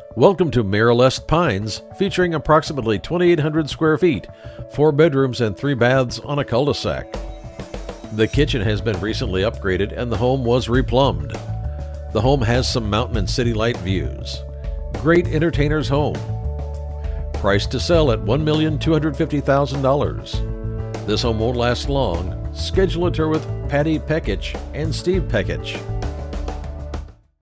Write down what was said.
Welcome to Miraleste Pines, featuring approximately 2,800 square feet, 4 bedrooms and 3 baths on a cul-de-sac. The kitchen has been recently upgraded and the home was replumbed. The home has some mountain and city light views. Great entertainer's home. Priced to sell at $1,250,000. This home won't last long. Schedule a tour with Patti, Pekich, and Steve Pekich.